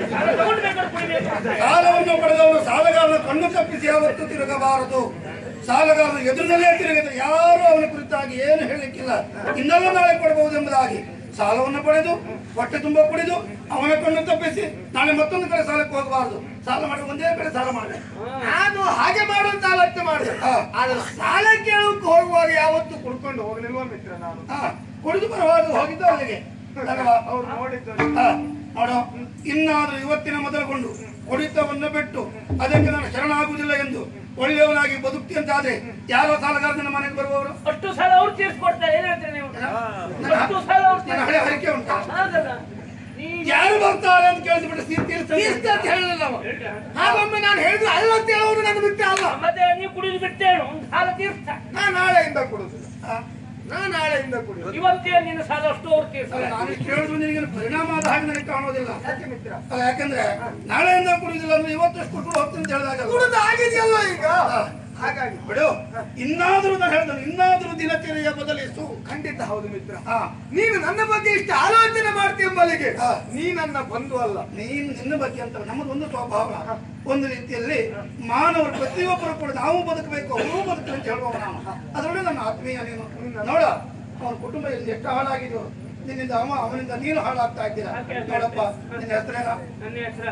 ಸಾಲವನ್ನು ಪಡೆದವನು ಸಾಲಗಾರನ ಕಣ್ಣು ತಪ್ಪಿಸಿ ಯಾವತ್ತು ತಿರುಗಬಾರದು. ಸಾಲಗಾರನ ಎದುರಿನಲ್ಲೇ ತಿರುಗಿದ್ರೆ ಯಾರು ಅವನ ಕುರಿತಾಗಿ ಏನು ಹೇಳಲಿಕ್ಕಿಲ್ಲ. ಇನ್ನೆಲ್ಲ ನಾಳೆ ಕೊಡಬಹುದೆಂಬುದಾಗಿ ಸಾಲವನ್ನು ಪಡೆದು ಹೊಟ್ಟೆ ತುಂಬ ಕುಡಿದು ಅವನ ಕಣ್ಣು ತಪ್ಪಿಸಿ ನಾಳೆ ಮತ್ತೊಂದು ಕಡೆ ಸಾಲಕ್ಕೆ ಹೋಗಬಾರದು. ಸಾಲ ಮಾಡಿ ಒಂದೇ ಕಡೆ ಸಾಲ ಮಾಡಬೇಕು. ನಾನು ಹಾಗೆ ಮಾಡುವಂತ ಆಲೋಚನೆ ಮಾಡಿದೆ. ಆದ್ರೆ ಸಾಲ ಕೇಳೋಕೆ ಹೋಗುವಾಗ ಯಾವತ್ತು ಕುಡ್ಕೊಂಡು ಹೋಗಲಿಲ್ವ ಮಿತ್ರ ನಾನು. ಕುಡಿದು ಬರುವಾಗ ಹೋಗಿದ್ದ ಅಲ್ಲಿಗೆ ಅವ್ರು ನೋಡಿದ್ದು ನೋಡೋ. ಇನ್ನಾದ್ರೂ ಇವತ್ತಿನ ಮೊದಲುಗೊಂಡು ಹೊಡಿತವನ್ನು ಬಿಟ್ಟು ಅದಕ್ಕೆ ನಾನು ಶರಣಾಗುವುದಿಲ್ಲ ಎಂದು ಒಳ್ಳೆಯವನಾಗಿ ಬದುಕ್ತಿ ಅಂತ ಆದ್ರೆ ಯಾರೋ ಸಾಲಗಾರನ ಮನೆಗೆ ಬರುವವರು ಅಷ್ಟು ಸಾಲ ಅವ್ರು ತೀರ್ಸ್ಕೊಡ್ತಾರೆ. ಏನ್ ಹೇಳ್ತೀರಿ ನೀವು? ಅಷ್ಟು ಸಾಲ ನನ್ನ ಹಳೆ ಹರಿಕೆ ಉಂಟು. ಯಾರು ಬರ್ತಾರೆ ಅಂತ ಕೇಳಿದ್ಬಿಟ್ಟು ತೀರ್ಥ ಅಂತ ಹೇಳಲಿಲ್ಲ. ಹಾಗೊಮ್ಮೆ ನಾನು ಹೇಳಿದ್ರು ಅಲ್ಲ ಅಂತ ಹೇಳೋರು ನನ್ನ ಬಿಟ್ಟೆ ಅಲ್ಲ. ಮತ್ತೆ ನೀವು ಕುಡಿದು ಬಿಟ್ಟೇನು ಸಾಲ ತೀರ್ಥ? ನಾ ನಾಳೆಯಿಂದ ಕುಡಿದು ನಾ ನಾಳೆಯಿಂದ ಕುಡಿದು ಇವತ್ತೇ ನಿನ್ನ ಸಾಲ ಅಷ್ಟು ಅವ್ರು ತೀರ್ಸ್ತಾರೆ. ನಾನು ಕೇಳಿದ್ರು ನಿನಗೆ ಪರಿಣಾಮ ಆದ ಹಾಗೆ ನನಗೆ ಕಾಣೋದಿಲ್ಲ. ಮಿತ್ರ ಯಾಕಂದ್ರೆ ನಾಳೆಯಿಂದ ಕುಡಿದಿಲ್ಲ ಅಂದ್ರೆ ಇವತ್ತಷ್ಟು ಕೊಟ್ಟು ಹೋಗ್ತೀನಿ ಅಂತ ಹೇಳಿದಾಗ ಕುಡಿದು ಆಗಿದೆಯಲ್ಲ ಈಗ. ಹಾಗಾಗಿ ಬಿಡು. ಇನ್ನಾದ್ರೂ ನಾನು ಹೇಳ್ತೇನೆ, ಇನ್ನಾದ್ರೂ ದಿನಚರ್ಯ ಬದಲಿಸು. ಖಂಡಿತ ಹೌದು ಮಿತ್ರ. ನೀನು ನನ್ನ ಬಗ್ಗೆ ಇಷ್ಟು ಆಲೋಚನೆ ಮಾಡ್ತೀಯಂಬಲ್ಲಿಗೆ ನೀ ನನ್ನ ಬಂಧು ಅಲ್ಲ. ನೀನು ನಿನ್ನ ಬಗ್ಗೆ ಅಂತ ನಮ್ಮದು ಒಂದು ಸ್ವಭಾವ. ಒಂದು ರೀತಿಯಲ್ಲಿ ಮಾನವರು ಪ್ರತಿಯೊಬ್ಬರು ಕೂಡ ನಾವು ಬದುಕಬೇಕು ಅವರು ಬದುಕಬೇಕು ಅಂತ ಹೇಳುವ ನಾವು. ಅದರೊಳಗೆ ನನ್ನ ಆತ್ಮೀಯ ನೀನು ನೋಡ. ಅವನ ಕುಟುಂಬ ಇಲ್ಲಿ ಎಷ್ಟು ಹಾಳಾಗಿದ್ದು ನಿನ್ನಿಂದ ಅವ ಅವನಿಂದ ನೀನು ಹಾಳಾಗ್ತಾ ಇದ್ದೀರಾ. ನೋಡಪ್ಪ ನಿನ್ನ ಹೆಸರೇನ? ನನ್ನ ಹೆಸರು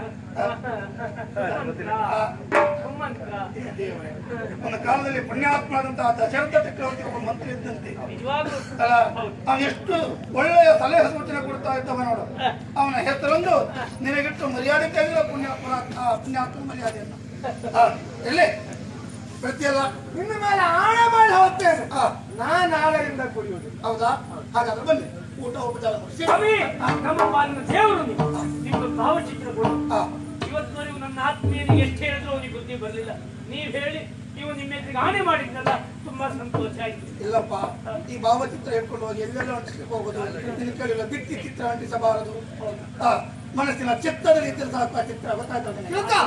ಒಂದು ಕಾಲದಲ್ಲಿ ಪುಣ್ಯಾತ್ಮನಾದಂತಹ ದಶರಥ ಚಕ್ರವರ್ತಿ ಒಬ್ಬ ಮಂತ್ರಿ ಇದ್ದಂತೆ ಅಲ್ಲ. ಅವನು ಎಷ್ಟು ಒಳ್ಳೆಯ ಸಲಹೆ ಸೂಚನೆ ಕೊಡ್ತಾ ಇದ್ದವ ನೋಡು. ಅವನ ಹೆಸರೊಂದು ನಿನಗಿಟ್ಟು ಮರ್ಯಾದೆ ಕೇಳಿಲ್ಲ. ಪುಣ್ಯಾತ್ಮ ಪುಣ್ಯಾತ್ಮ ಮರ್ಯಾದೆಯನ್ನು ಎಲ್ಲಿ ಪ್ರತಿಯಲ್ಲ ಇನ್ನು ಮೇಲೆ ಆಣೆ ಮಾಡಿ ಹೋಗ್ತೇನೆ. ನಾ ನಾಳೆಯಿಂದ ಕುಡಿಯುವುದು. ಹೌದಾ? ಹಾಗಾದ್ರೆ ಬನ್ನಿ ಊಟ ಉಪಚಾರ ಮುಗಿಸಿ. ನಮ್ಮ ಪಾಲಿನ ದೇವರು ನಿಮ್ದು ಭಾವಚಿತ್ರ ಕೊಡು. ಇವತ್ತಿನವರೆಗೂ ನನ್ನ ಆತ್ಮೀಯನಿಗೆ ಎಷ್ಟು ಹೇಳಿದ್ರು ಅವನಿಗೆ ಬುದ್ಧಿ ಬರಲಿಲ್ಲ. ನೀವ್ ಹೇಳಿ ನೀವು ನಿಮ್ಮ ಎದುರಿಗೆ ಆಣೆ ಮಾಡಿದ್ನಲ್ಲ, ತುಂಬಾ ಸಂತೋಷ ಆಯ್ತು. ಇಲ್ಲಪ್ಪ, ಈ ಭಾವಚಿತ್ರ ಹಿಡ್ಕೊಂಡು ಹೋಗಿ ಎಲ್ಲೆಲ್ಲ ಅಂಟಿಸ್ಲಿಕ್ಕೆ ಹೋಗುದು ನಿನ್ ಕಡೆಲ್ಲ ಬಿತ್ತಿ ಚಿತ್ರ ಅಂಟಿಸಬಾರದು. ಮನಸ್ಸಿನ ಚಿತ್ರದಲ್ಲಿ ಇದ್ದರೆ ಸಾಕು. ಆ ಚಿತ್ರ ಗೊತ್ತಾಯ್ತದೆ.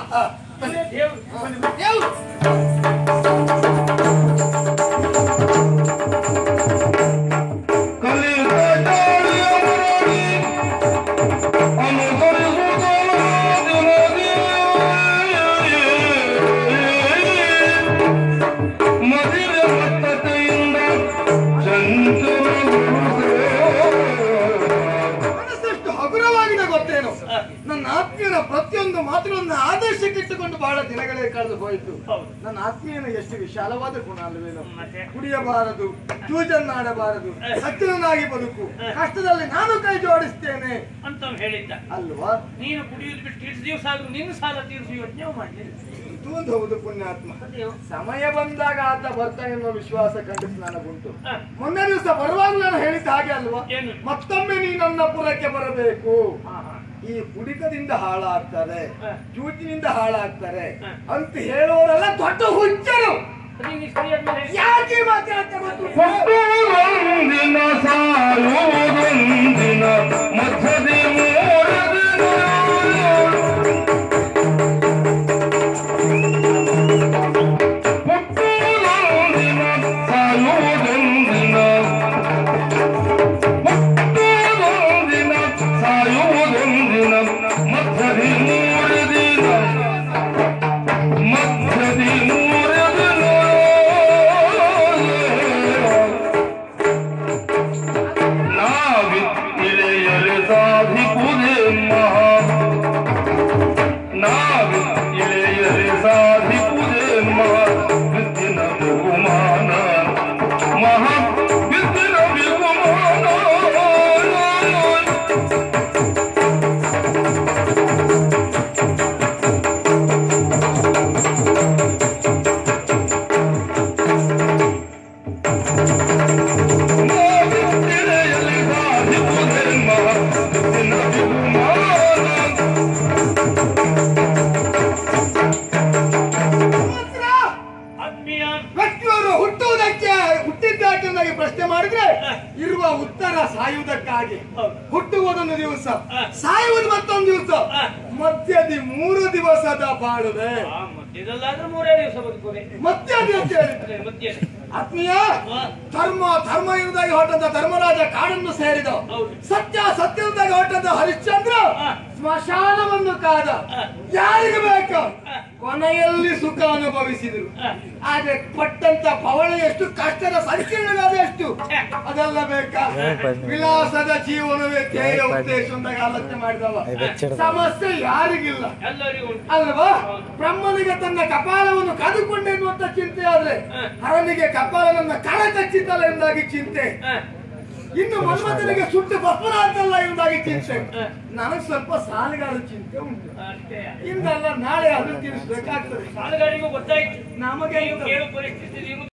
ನನ್ನ ಆತ್ಮೀಯನ ಪ್ರತಿಯೊಂದು ಮಾತುಗಳನ್ನು ಆದರ್ಶಕ್ಕಿಟ್ಟುಕೊಂಡು ಬಹಳ ದಿನಗಳೇ ಕಳೆದು ಹೋಯಿತು. ನನ್ನ ಆತ್ಮೀಯನ ಎಷ್ಟು ವಿಶಾಲವಾದ ಗುಣ ಅಲ್ವೇನು. ಕುಡಿಯಬಾರದು, ಜೂಜನ್ನಾಡಬಾರದು, ಸಜ್ಜನಾಗಿ ಬದುಕು, ಕಷ್ಟದಲ್ಲಿ ನಾನು ಕೈ ಜೋಡಿಸ್ತೇನೆ ಅಂತ ಹೇಳಿದ್ದ ಅಲ್ವಾ. ನೀನು ಕುಡಿಯುವುದು ಬಿಟ್ಟು ಇಷ್ಟು ದಿವಸ ಆದ್ರೂ ನಿನ್ನ ಸಾಲ ತೀರಿಸಿ ಯೋಚನೆ ಮಾಡಲಿಲ್ಲ. ಇದು ಹೌದು ಪುಣ್ಯಾತ್ಮ. ಸಮಯ ಬಂದಾಗ ಆತ ಬರ್ತಾನೆ ಎನ್ನುವ ವಿಶ್ವಾಸ ಖಂಡಿತ ನನಗುಂಟು. ಮೊನ್ನೆ ದಿವಸ ಬರುವಾಗ ನಾನು ಹೇಳಿದ್ದ ಹಾಗೆ ಅಲ್ವಾ, ಮತ್ತೊಮ್ಮೆ ನೀ ನನ್ನ ಪುರಕ್ಕೆ ಬರಬೇಕು. ಈ ಕುಡಿತದಿಂದ ಹಾಳಾಗ್ತಾರೆ, ಜೂಜಿನಿಂದ ಹಾಳಾಗ್ತಾರೆ ಅಂತ ಹೇಳುವವರೆಲ್ಲ ದೊಡ್ಡ ಹುಚ್ಚರು. ಯಾಕೆ ಮಾತಾಡ್ತಾರೆ? ಹುಟ್ಟುವುದೊಂದು ದಿವಸ, ಹ. ಸಾಯುವುದು ಮತ್ತೊಂದು ದಿವಸ, ಹ. ಮಧ್ಯದಿ ಮೂರು ದಿವಸದ ಬಾಳುವೆ. ಆ ಮಧ್ಯದಲ್ಲಾದ್ರೂ ಮೂರೇ ದಿವಸ ಬದುಕುವೆ. ಮಧ್ಯದಿ ಅಂತ ಹೇಳಿದ್ರೆ ಅದೇ ಮಧ್ಯ ಆತ್ಮೀಯ ಹ. ಧರ್ಮ ಧರ್ಮ ಇರುವುದಾಗಿ ಹೊರಟಂತ ಧರ್ಮರಾಜ ಕಾಡನ್ನು ಸೇರಿದ, ಹೌದು. ಸತ್ಯ ಸತ್ಯದಾಗಿ ಹೊರಟಂತ ಹರಿಶ್ಚಂದ್ರ ಹ. ಸ್ಮಶಾನವನ್ನು ಕಾದ. ಹ. ಯಾರಿಗೆ ಬೇಕು ಹ. ಕೊನೆಯಲ್ಲಿ ಸುಖ ಅನುಭವಿಸಿದರು. ಹ. ಆದ್ರೆ ಪಟ್ಟಂತ ಪವಳ ಎಷ್ಟು, ಕಷ್ಟದ ಸಂಕೀರ್ಣವಾದ ಎಷ್ಟು, ಅದೆಲ್ಲ ಬೇಕಾ? ವಿಲಾಸದ ಜೀವನವೇ ಧ್ಯೇಯ ಉದ್ದೇಶ ಅಂದಾಗ ಆಲೋಚನೆ ಮಾಡಿದವ. ಸಮಸ್ಯೆ ಯಾರಿಗಿಲ್ಲ ಎಲ್ಲರಿಗೂ ಉಂಟು. ಅಲ್ವಾ? ಬ್ರಹ್ಮನಿಗೆ ತನ್ನ ಕಪಾಲವನ್ನು ಕದುಕೊಂಡೆ ಎನ್ನುವಂತ ಚಿಂತೆ ಆದ್ರೆ ಹ. ಹರನಿಗೆ ಕಪಾಲನನ್ನ ಕಳ ಕಚ್ಚಿತಲ್ಲ ಎಂದಾಗಿ ಚಿಂತೆ. ಹ. ಇನ್ನು ಮನ್ಮಥನಿಗೆ ಸುಟ್ಟು ಬಪ್ಪನ ಅಂತಲ್ಲ ಎಂದಾಗಿ ಚಿಂತೆ. ಹ. ನನಗೆ ಸ್ವಲ್ಪ ಸಾಲಗಾರ ಚಿಂತೆ ಉಂಟು. ಅಷ್ಟೇ. ಇಂದಲ್ಲ ನಾಳೆ ಅದು ತೀರಿಸಬೇಕಾಗ್ತದೆ. ಸಾಲಗಾರಿಗೂ ಗೊತ್ತಾಯ್ತು ನಮಗೆ ನೀವು ಕೇಳು ಪರಿಸ್ಥಿತಿ